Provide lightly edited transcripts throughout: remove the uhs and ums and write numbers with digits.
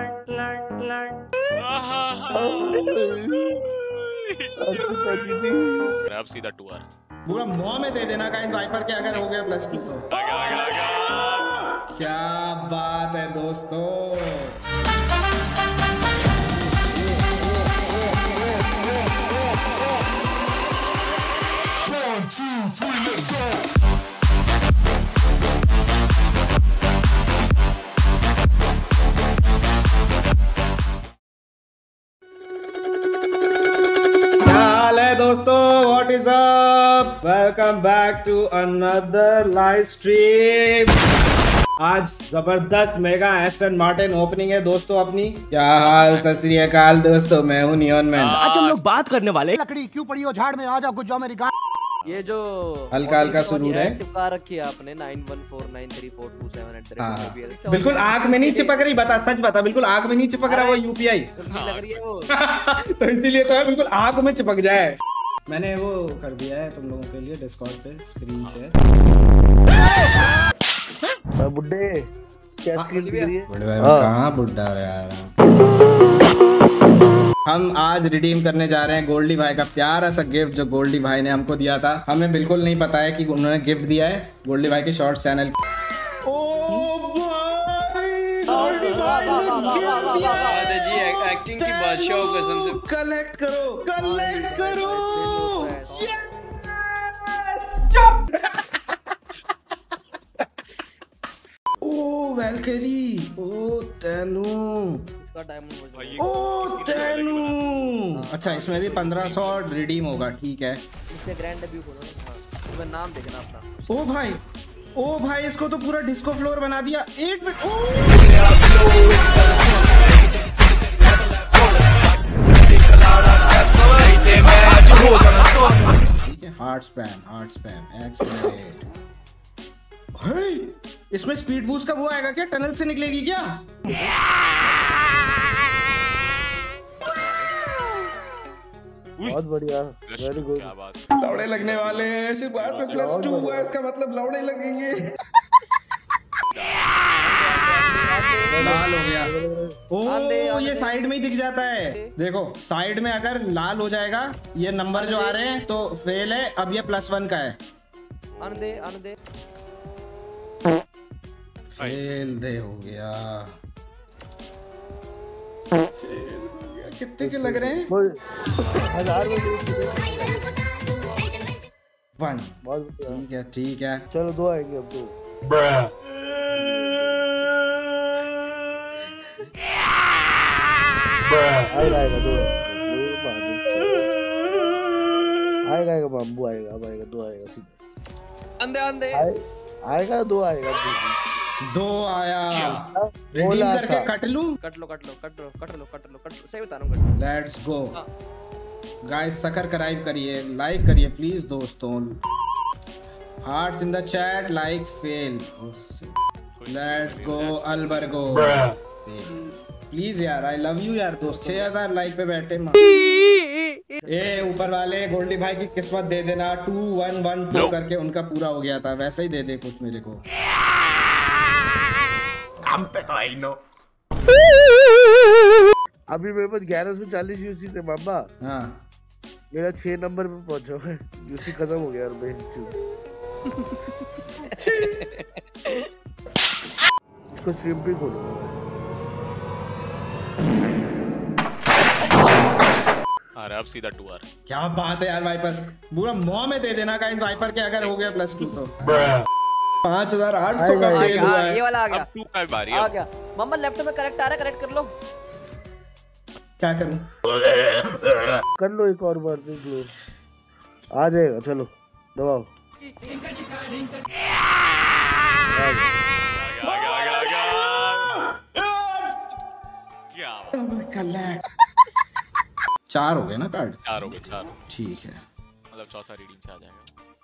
अब सीधा 2R पूरा मुंह में दे देना गाइस वाइपर के अगर हो गया +2 तो। क्या बात है दोस्तों। दोस्तों what is up, welcome back to another live stream. आज जबरदस्त मेगा एस्टन मार्टिन ओपनिंग है दोस्तों अपनी। क्या हाल सत श्री अकाल दोस्तों, मैं हूं नियॉन मैन। आज हम लोग बात करने वाले लकड़ी क्यों पड़ी हो झाड़ में, आ जाओ कुछ जाओ मेरी गाड़ी। ये जो हल्का हल्का सुरूर है, चिपका रखी है आपने 91493427 बिल्कुल आंख में नहीं चिपक रही। बता, सच बता, बिल्कुल आंख में नहीं चिपक रहा वो यूपीआई लग रही है वो। तो इसीलिए तो है, बिल्कुल आंख में चिपक जाए। मैंने वो कर दिया है तुम लोगों के लिए डिस्कॉर्ड पे स्क्रीन शेयर। बुड्ढे क्या स्क्रीन दिख रही है? बड़े भाई कहां बुड्ढा रहा यार। हम आज रिडीम करने जा रहे हैं गोल्डी भाई का प्यारा सा गिफ्ट जो गोल्डी भाई ने हमको दिया था। हमें बिल्कुल नहीं पता है कि उन्होंने गिफ्ट दिया है गोल्डी भाई के शॉर्ट्स चैनल। जी एक्टिंग की बादशाह कसम से। कलेक्ट करो ओ वैल्केरी, ओ तेनू, इसका डायमंड ओ तेनू। अच्छा इसमें भी 1500 रिडीम होगा, ठीक है। इससे ग्रैंड डेब्यू करो ना। तुम्हें नाम देखना अपना। ओ भाई इसको तो पूरा डिस्को फ्लोर बना दिया। एक मिनट, ठीक है। Heart spam accelerate. इसमें स्पीड बूस्ट का वो आएगा क्या? टनल से निकलेगी क्या? बहुत बढ़िया, वेरी गुड। क्या बात, लौड़े लगने वाले हैं। ऐसी बात में +2 हुआ, इसका मतलब लौड़े लगेंगे। लाल हो गया। ओ ये साइड में ही दिख जाता है। देखो साइड में अगर लाल हो जाएगा, ये नंबर जो आ रहे हैं तो फेल है। अब ये +1 का है। आने दे फेल दे हो गया। कितने के लग रहे हैं? 1000 में 1। बहुत बढ़िया। ठीक है चलो 2 आएंगे अब। 2 आएगा 2 आएगा बम्बू आएगा। अब आएगा 2 आएगा सीधे। अंदे आएगा 2 आएगा। 2 आया। रिडीम करके कट लो। सही बता रहा हूं। लेट्स गो गाइस, सब्सक्राइब करिए, लाइक करिए प्लीज दोस्तों। Hearts in the chat, like fail. Let's go अल्बर्गो प्लीज यार, आई लव यू यार दोस्त। 6000 लाइक पे बैठे। ए ऊपर वाले गोल्डी भाई की किस्मत दे देना। 2112 करके उनका पूरा हो गया था, वैसा ही दे दे कुछ मेरे को। अभी मेरे पास 1140 यूसी थे मामा। हाँ मेरा 6 नंबर पे पहुंचा है, यूसी खत्म हो गया। और इसको स्ट्रीम पे खोलो। अरे अब सीधा 2R। क्या बात है यार वाइपर, पूरा मुंह में दे देना गाइस वाइपर के अगर हो गया +2 तो। 5800 का फेल हुआ है। ये वाला आ गया। अब 2 का बारी है। आ गया मम्मा, लेफ्ट में करेक्ट आ रहा है, करेक्ट कर लो। क्या करूं? कर लो एक और बार, देख लो आ जाएगा। चलो दबाओ। क्या 4 हो गए ना कार्ड? 4 हो गए। ठीक है, मतलब चौथा रीडिंग से आ जाएगा।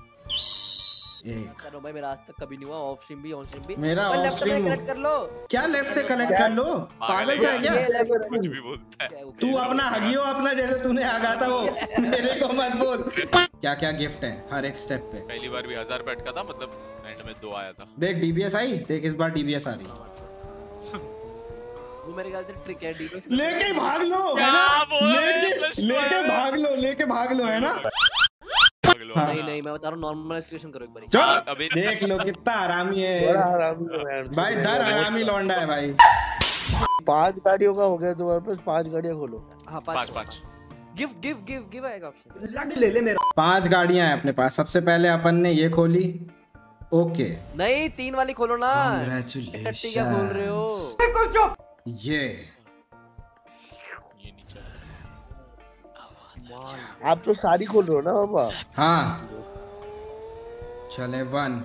एक करो भाई, मेरा आज तक कभी नहीं हुआ। ऑफ स्ट्रीम भी ऑन स्ट्रीम भी। मेरा ऑफ लेफ्ट में स्ट्रीम कनेक्ट कर लो। क्या लेफ्ट से कनेक्ट कर लो? पागल सा है क्या? कुछ भी बोलता है तू अपना हगियो अपना, जैसे तूने हगा था वो मेरे को मत बोल। क्या क्या गिफ्ट है हर एक स्टेप पे। पहली बार भी 1000 पे अटका था, मतलब एंड में 2 आया था। देख डीबीएस आई, देख इस बार डीबीएस आ रही। वो मेरे ख्याल से ट्रिक है डीपो। लेके भाग लो है क्या ना, बोल रहे हैं? लेके भाग लो है ना। नहीं नहीं मैं बता रहा हूँ नॉर्मल एस्केलेशन करो एक बार। चल अभी देख लो कितना हरामी बड़ा है हरामी है यार। भाई, दर हरामी लौंडा है भाई। 5 गाड़ियों का हो गया तुम्हारे पास, 5 गाड़ियां खोलो। हाँ 5 गिव आएगा ऑप्शन। 5 गाड़ियां हैं अपने पास। सबसे पहले अपन ने ये खोली, ओके। नहीं 3 वाली खोलो ना। टट्टी क्या बोल रहे हो? ये नीचे आप तो सारी खोल रहे हो ना बाबा। हाँ चले 1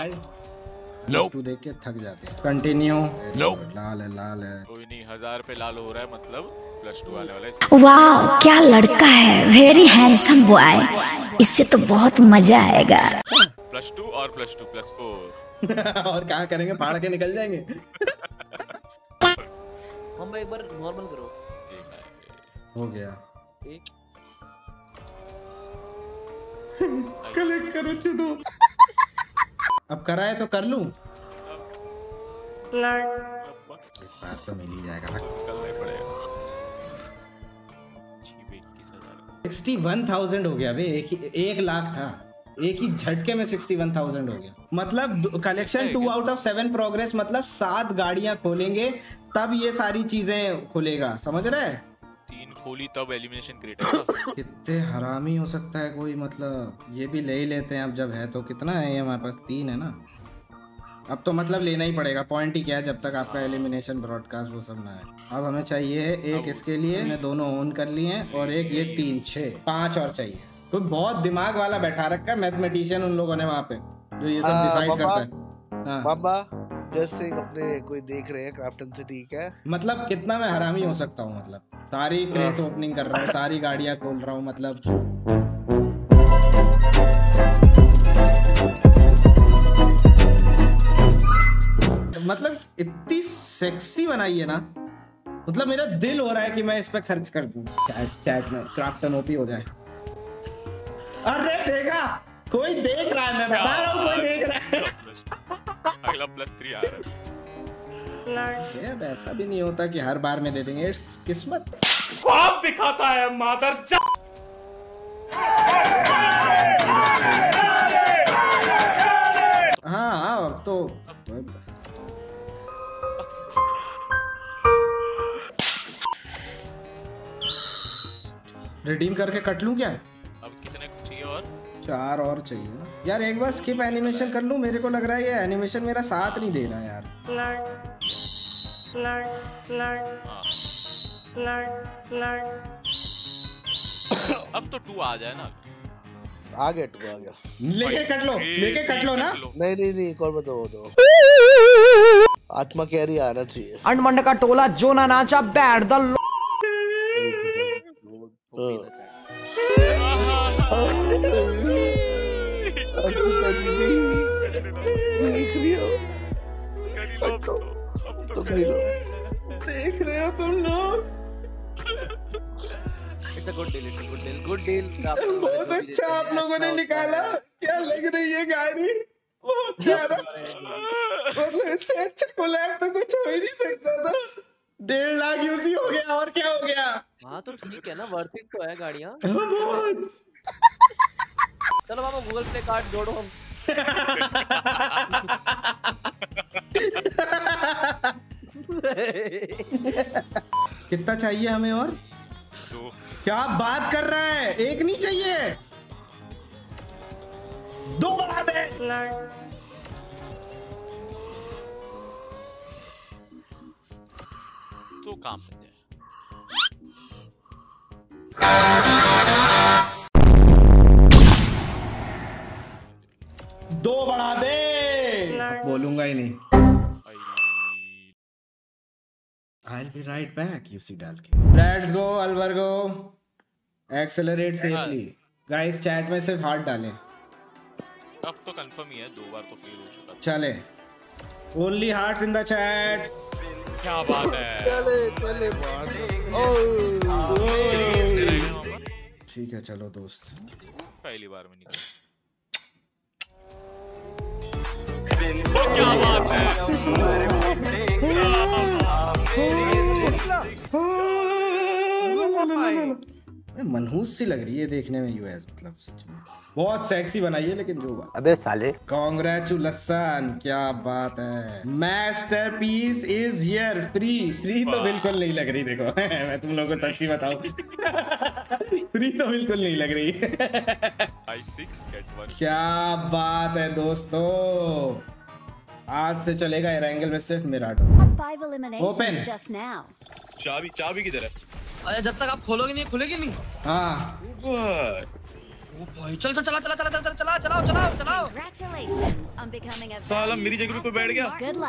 2 देख के थक जाते हैं। कंटिन्यू। लाल है कोई नहीं, 1000 पे लाल हो रहा है मतलब +2 वाले वाला। वाह क्या लड़का है, वेरी हैंडसम बॉय, इससे तो बहुत मजा आएगा। +2 और +2 +4 और क्या करेंगे, फाड़ के निकल जाएंगे। हम एक बार नॉर्मल करो। हो गया। कलेक्ट करो चुदो। अब कराए तो कर लूं। इस बार तो मिल ही जाएगा। निकलना ही पड़ेगा। 61,000 हो गया बे। 1 लाख था, एक ही झटके में 61,000 हो गया। मतलब कलेक्शन 2 आउट ऑफ 7 प्रोग्रेस, मतलब 7 गाड़ियां खोलेंगे तब ये सारी चीजें खुलेगा, समझ रहे? 3 खोली तब एलिमिनेशन क्रिएटर। कितने हरामी हो सकता है कोई, मतलब ये भी ले ही लेते हैं अब जब है तो। कितना है ये हमारे पास? 3 है ना। अब तो मतलब लेना ही पड़ेगा, पॉइंट ही क्या है जब तक आपका एलिमिनेशन ब्रॉडकास्ट वो सब ना है। अब हमें चाहिए एक इसके लिए, मैंने दोनों ऑन कर लिए हैं, और एक ये 3 6 5 और चाहिए। तो बहुत दिमाग वाला बैठा रखा है मैथमेटिशियन उन लोगों ने वहाँ पे, जो ये सब डिसाइड करता है। हाँ बाबा जैसे अपने कोई देख रहे हैं कैप्टन से, ठीक है? मतलब कितना मैं हरामी हो सकता हूँ, मतलब सारी क्रेट ओपनिंग कर रहा हूँ, सारी गाड़ियाँ खोल रहा हूँ, मतलब इतनी सेक्सी बनाई है ना, मतलब मेरा दिल हो रहा है कि मैं इस पे खर्च कर दूं। चैट में क्राफ्टन ओपी हो जाए। अरे देखा, कोई देख रहा है, मैं बता रहा हूँ कोई देख रहा है। अगला +3 आ रहा है। अब ऐसा भी नहीं होता कि हर बार में दे देंगे, इट्स किस्मत। ख्वाब दिखाता है मादर। हाँ अब तो रिडीम करके कट लूं क्या? अब कितने चाहिए? और 4 और चाहिए ना यार। एक बार स्किप एनिमेशन कर लूं, मेरे को लग रहा है ये एनिमेशन मेरा साथ नहीं दे रहा यार। अब तो 2 आ जाए ना। आ गया 2 आ गया। लेके कट लो ना। नहीं एक और बताओ दो। आत्मा कैरी आना चाहिए। अंडमंड का टोला जो ना नाचा बैठ द देख रहे हो तुम लोग? It's a good deal. बहुत अच्छा आप लोगों ने निकाला। क्या लग रही है गाड़ी, बहुत प्यारा। मतलब इससे अच्छा कोलैब तो कुछ हो ही नहीं सकता था। 1.5 लाख यूजी हो गया, और क्या हो गया? हाँ तो ठीक है ना, वर्थ इट तो है गाड़ियाँ। बहुत। चलो बाबा गूगल प्ले कार्ड जोड़ो हम। कितना चाहिए हमें? और 2। क्या बात कर रहा है? 1 नहीं चाहिए, 2 बढ़ा दे। तो काम बन जाए। दो बढ़ा दे। बोलूंगा ही नहीं। I'll be right back, UC डाल के। Let's go, Albergo. Accelerate safely. Guys, chat में सिर्फ हार्ट डालें। अब तो कंफर्म ही है, 2 बार तो फेल हो चुका। चले। Only hearts in the chat. क्या बात है? चले बात। ठीक है चलो दोस्त। पहली बार में निकला। क्या बात है? मनहूस सी लग रही है देखने में यूएस, मतलब सच में बहुत सेक्सी बनाई है। लेकिन जो बात, अबे साले कांग्रेचुलेशन, क्या बात है। Masterpiece is here. फ्री तो बिल्कुल नहीं लग रही, देखो मैं तुम लोगों को सच्ची बताऊं फ्री तो बिल्कुल नहीं लग रही I6 get 1। क्या बात है दोस्तों, आज से चलेगा एरेंगल में सिर्फ मिराडो। ओपन चाबी किधर है? अरे जब तक आप खोलोगे नहीं खुलेगी नहीं। हाँ चल चल चला चला चला चला चला चलाओ चलाओ चलाओ। साला मेरी जगह पे कोई बैठ गया।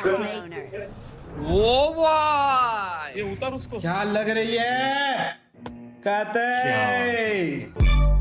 ओ भाई ये उतार उसको। क्या लग रही है कते।